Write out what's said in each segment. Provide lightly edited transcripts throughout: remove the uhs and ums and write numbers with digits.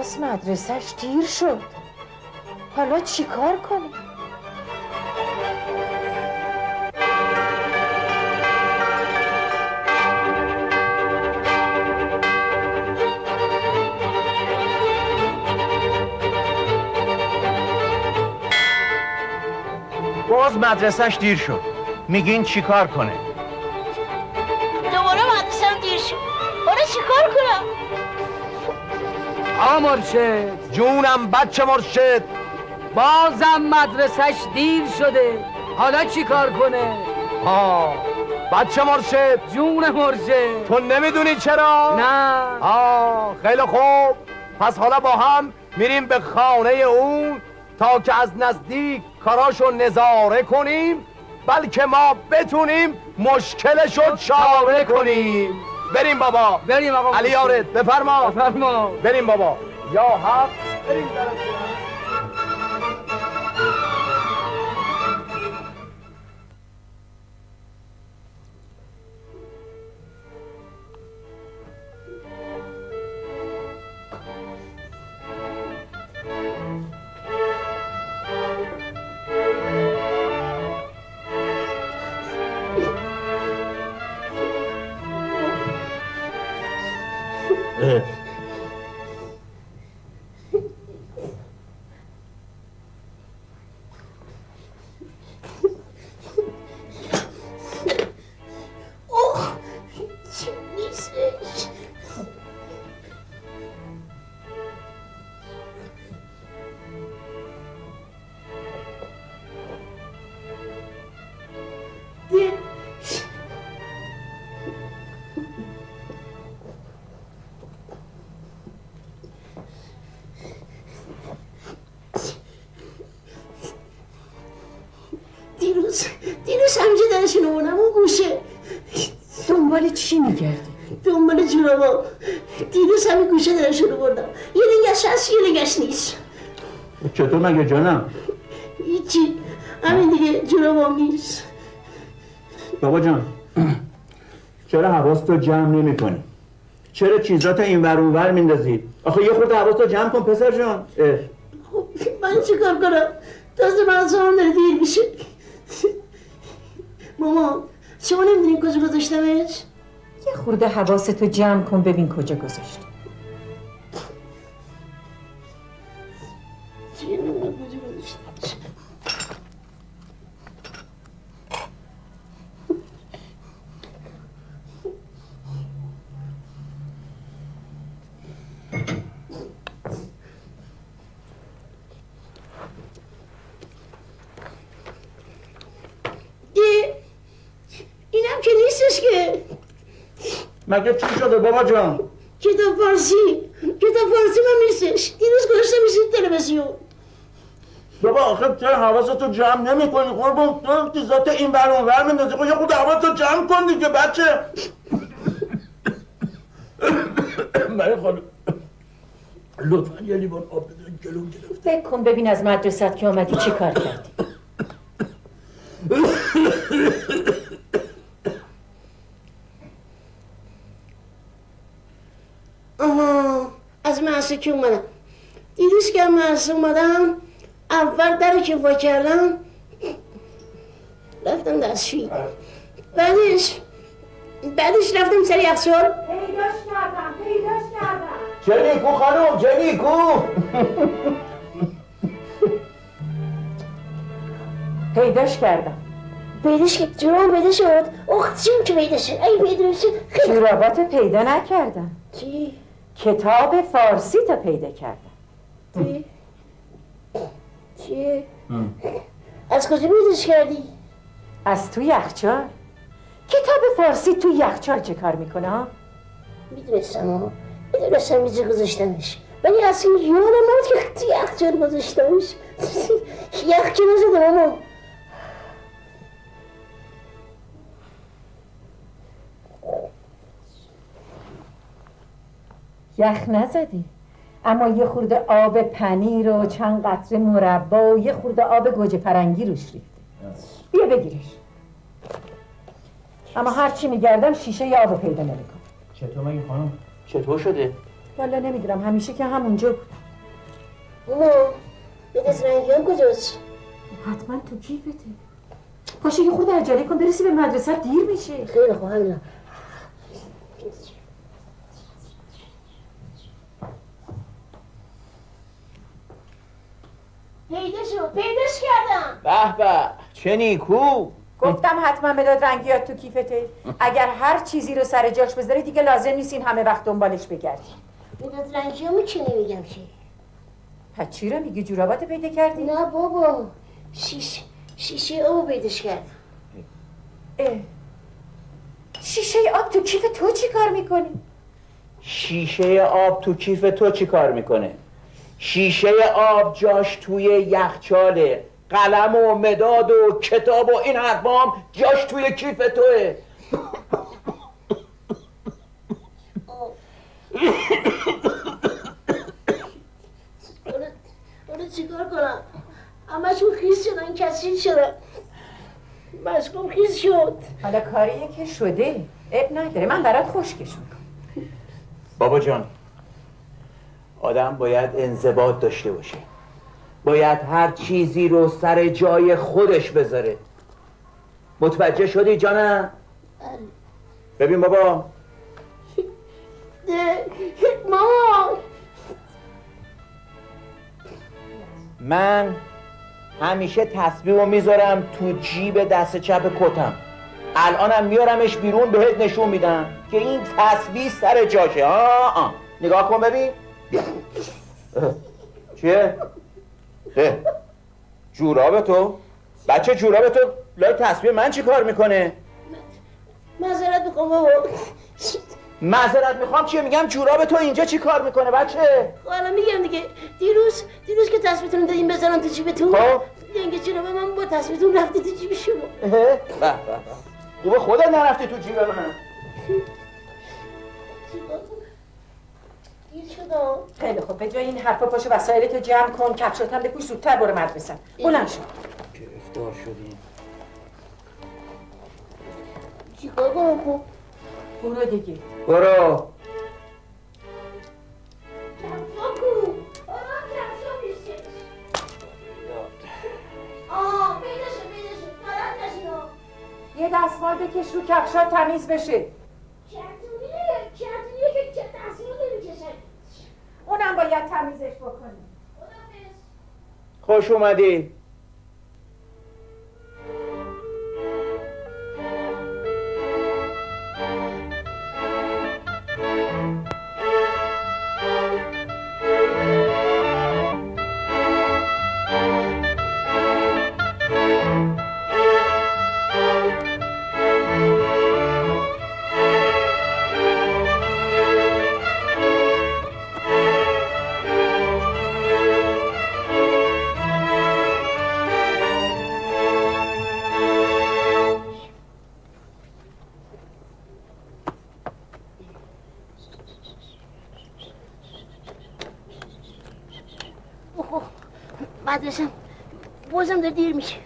باز مدرسهش دیر شد. حالا چی کار کنه؟ باز مدرسهش دیر شد. میگین چی کار کنه؟ دوباره مدرسه‌ام دیر شد. حالا چی کار کنم؟ آقا مرشد. جونم بچه مرشد. بازم مدرسهش دیر شده. حالا چی کار کنه؟ بچه مرشد. جون مرشد. تو نمیدونی چرا؟ نه. خیلی خوب. پس حالا با هم میریم به خانه اون تا که از نزدیک کاراشو نظاره کنیم، بلکه ما بتونیم مشکلشو چاره کنیم. بریم بابا. بریم آقا. علی یارد بفرما. بفرما. بریم بابا. یا حق. بریم دیروز همیشه درشون آوردم اون گوشه. دنبال چی میگردی؟ دنبال جورابا. دیروز همین گوشه درشون آوردم. یه لنگش هست یه لنگش نیست. چطور مگه جانم؟ هیچی، همین دیگه جورابا نیست. بابا جان چرا حواستو جمع نمی کنی؟ چرا چیزاتو این ور اون ور میندازی؟ آخه یه خورده حواستو جمع کن پسر جان. خب من چی کار کنم؟ تازه مغزم داره دیر میشه. ماما شما نمیدونین کجا گذاشتمش؟ یه خورده حواستو جمع کن ببین کجا گذاشتی. چی نمیدونم کجا گذاشتمش. اینم که نیستش که. مگه چی شده بابا جان؟ کتاب فارسی من نیستش. دیروز گذاشتم میشه تلویزیون. بابا آخه چرا حواستو جمع نمی کنی؟ قربون تو چیزات این ور اون ور میندازی. خب یه خورده حواستو جمع کن دیگه بچه. برای خانم لطفا یه لیوان آب بدن جلوم گرفته. فکر کن ببین از مدرسه که آمدی چه کار کردی. از مدرسه که اومدم. دیروز که مدرسه اومدم اول در که وا کردم رفتم دستشویی. بعدش رفتم سر یخچال. پیداش کردم. چه نیکو خانم چه نیکو. پیداش کردم. پیداش که جوراب پیدا شد. اختیم که پیدا شد. ای پیدا شد. جورابات پیدا نکردم. چی؟ کتاب فارسی تا پیدا کردم. چی؟ از کجا پیداش کردی؟ از تو یخچال. کتاب فارسی تو یخچال چه کار میکنه ها؟ میدونستم اینجا گذاشتمش، ولی اصلا یادم نبود که تو یخچال گذاشتمش. یخ که نزدم اما. یخ نزدی، اما یه خورده آب پنیر و چند قطره مربا و یه خورده آب گوجه فرنگی روش ریخته. بیا بگیرش. اما هرچی میگردم شیشه ی آب پیدا نمیکنم. چطور مگه خانم؟ چطور شده؟ والا نمیدونم، همیشه که همونجا بود. اینا به دست رنگی هم کجاست؟ حتما تو کیفته. پاشو یه خود عجله کن برسی به مدرسه، دیر میشه. خیلی خوب همینا. پیداش کردم. به به چه نیکو. گفتم حتما مداد رنگیات تو کیفته. اگر هر چیزی رو سر جاش بذاری دیگه لازم نیست این همه وقت دنبالش بگردی. مداد رنگی همو چی نمیگم چی؟ پس چی رو میگی؟ جورابات پیدا کردی؟ نه بابا شیشه آب پیداش کردم. شیشه آب تو کیف تو چی کار میکنی؟ شیشه آب تو کیف تو چی کار میکنه؟ شیشه آب جاش توی یخچاله، قلم و مداد و کتاب و این حرفام جاش توی کیف توه. حالا چیکار کنم؟ همشون خیس شدن، کثیف شدن، مشکم خیس شد. حالا کاریه که شده اب نداره، من برات خشکش میکنم. بابا جان، آدم باید انضباط داشته باشه، باید هر چیزی رو سر جای خودش بذاره. متوجه شدی جانم؟ ببین بابا، مامان من همیشه تسبیحو میذارم تو جیب دست چپ کتم، الانم میارمش بیرون بهت نشون میدم که این تسبیح سر جاشه. نگاه کن ببین. بیا. چیه؟ جوراب تو؟ بچه جوراب تو لای تسبیح من چی کار میکنه؟ معذرت میخوام بابا. معذرت میخوام چیه؟ میگم جوراب تو اینجا چی کار میکنه بچه؟ حالا میگم دیگه، دیروز که تسبیحتون دادیم بزنم تو جیبتون، خب لنگ جوراب من با تسبیحتون رفته تو جیب شما. به خوبه خودت نرفتی تو جیب من. خیلی خوب، به جای این حرفا پاشو وسایلتو جمع کن، کفشاتم بپوش، زودتر برو مدرسه. بلند شو. گرفتار شدیم. چیکار کنم خب؟ برو دیگه. برو. یه دستمال بکش رو کفشات تمیز بشه. کرتونیه که دستمال نمیکشه. اونم باید تمیزش بکنی. خوش اومدی. مدرسم بازم داره دیر میشه.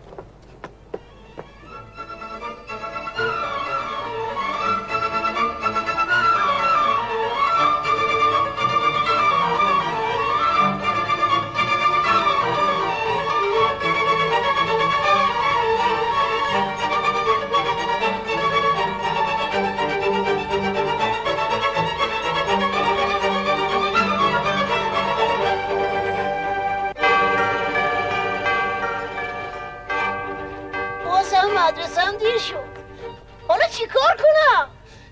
مدرسه‌ام دیر شد. حالا چی کار کنم؟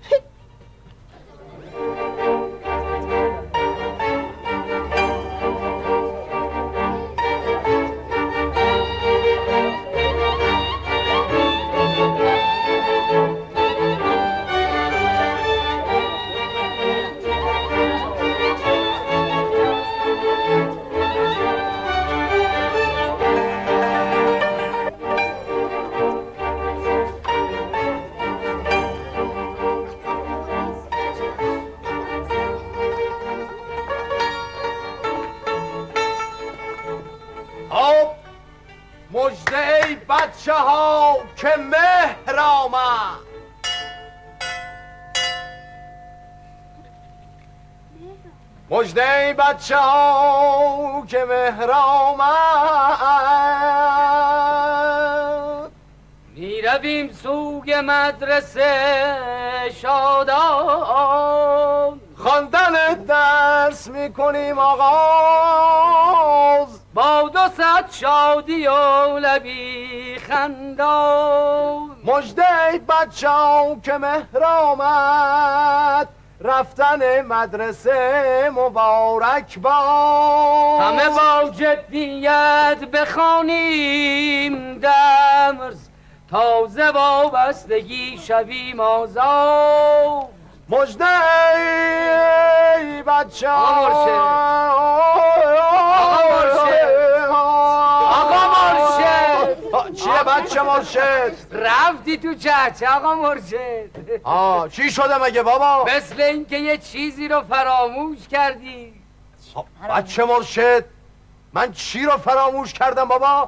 مژده ای بچه ها که مهر آمد. مژده بچه ها که مهر آمد، میرویم سوی مدرسه شادان، خواندن درس میکنیم آغاز، با 200 شادی و لبی خندان. مژده بچه ها که مهر آمد، رفتن مدرسه مبارک باد. همه با جدیت بخوانیم درس، تازه وابستگی شویم آزاد. مژده بچه آقا مرشد، چیه بچه مرشد؟ رفتی تو چهچه آقا مرشد. چی شده مگه بابا؟ مثل اینکه یه چیزی رو فراموش کردی. بچه مرشد، من چی رو فراموش کردم بابا؟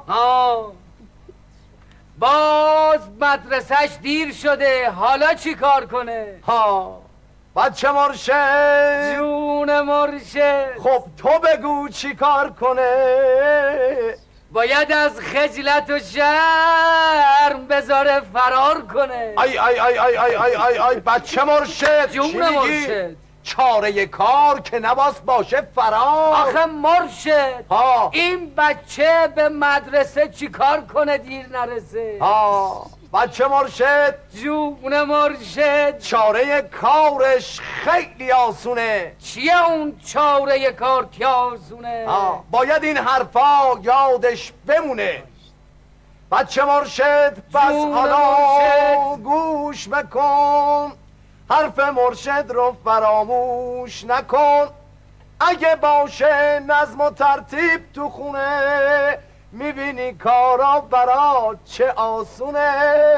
باز مدرسهش دیر شده، حالا چی کار کنه؟ بچه مرشد، جون مرشد، خب تو بگو چی کار کنه؟ باید از خجلت و شرم بذاره فرار کنه. آی آی آی آی آی آی آی آی بچه مرشد، جون مرشد، چاره کار که نباس باشه فرار. آخه مرشد، این بچه به مدرسه چی کار کنه دیر نرسه؟ بچه مرشد، جون مرشد، چاره کارش خیلی آسونه. چیه اون چاره کار که آسونه؟ باید این حرفا یادش بمونه. بچه مرشد، بس حالا گوش بکن، حرف مرشد رو فراموش نکن. اگه باشه نظم و ترتیب تو خونه، میبینی کارا برات چه آسونه.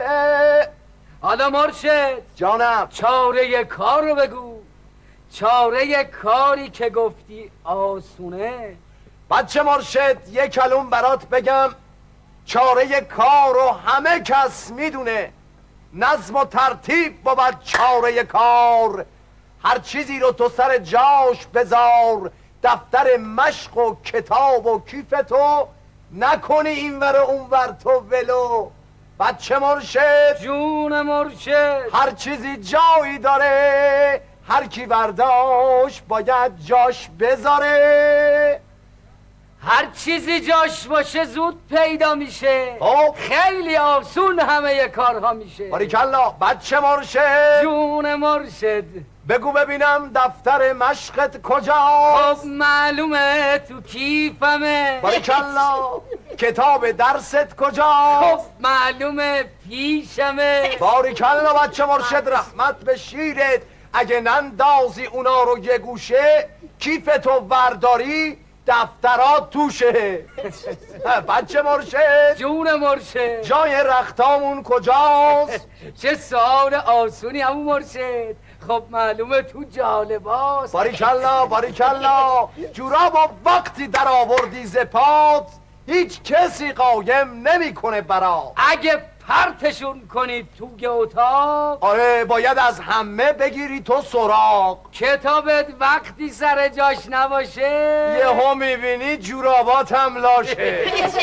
حالا مرشد جانم، چاره کار رو بگو، چاره کاری که گفتی آسونه. بچه مرشد، یک کلم برات بگم، چاره کار رو همه کس میدونه. نظم و ترتیب بود چاره کار، هر چیزی رو تو سر جاش بذار. دفتر مشق و کتاب و کیف تو، نکنی اینور و اونور تو ولو. بچه مرشد، جون مرشد، هر چیزی جایی داره، هر کی برداشت باید جاش بذاره. هر چیزی جاش باشه زود پیدا میشه، خیلی آسون همه کارها میشه. باریکلا. بچه مرشد، جون مرشد، بگو ببینم دفتر مشقت کجاست؟ خب معلومه تو کیفمه. باریکلا. کتاب درست کجاست؟ خب معلومه پیشمه. باریکلا بچه مرشد، رحمت به شیرت. اگه نندازی اونا رو یه گوشه، کیف تو ورداری دفترات توشه. بچه مرشد، جون مرشد، جای رختامون کجاست؟ چه سوال آسونی همون مرشد. خب معلومه تو جالباست. باریکلا باریکلا. جوراب وقتی در آوردی ز پات، هیچ کسی قایم نمیکنه برات. اگه پرتشون کنید توی اتاق، آره باید از همه بگیری تو سراغ. کتابت وقتی سر جاش نباشه، یهو میبینی جورابات هم لاشه.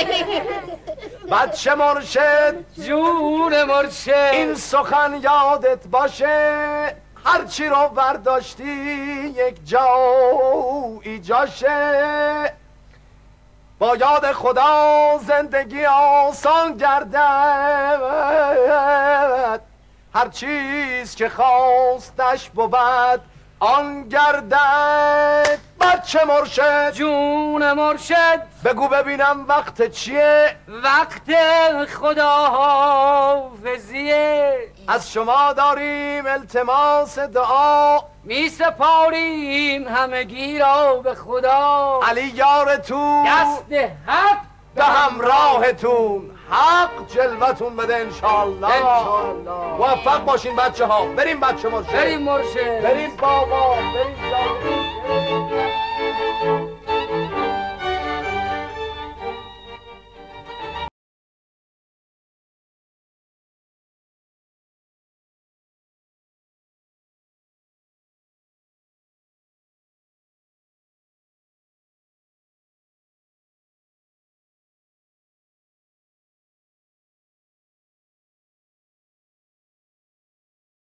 بچه مرشد، جون مرشد، این سخن یادت باشه، هرچی رو برداشتی یک جایی جاشه. با یاد خدا زندگی آسان گردد، هر چیز که خواستش بود آن گردد. بچه مرشد، جون مرشد، بگو ببینم وقت چیه؟ وقت خداحافظیه. از شما داریم التماس دعا، می سپاریم همگی را به خدا. علی یارتون، دست حق به همراهتون، حق جلوتون بده انشالله. موفق باشین بچه ها. بریم بچه مرشد، بریم مرشد، بریم بابا، بریم جان.